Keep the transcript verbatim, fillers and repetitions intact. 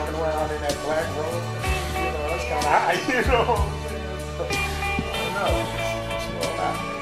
walking around in that black robe. You know, that's kind of high. You know what I'm saying? So, I don't know. It's, it's a little high.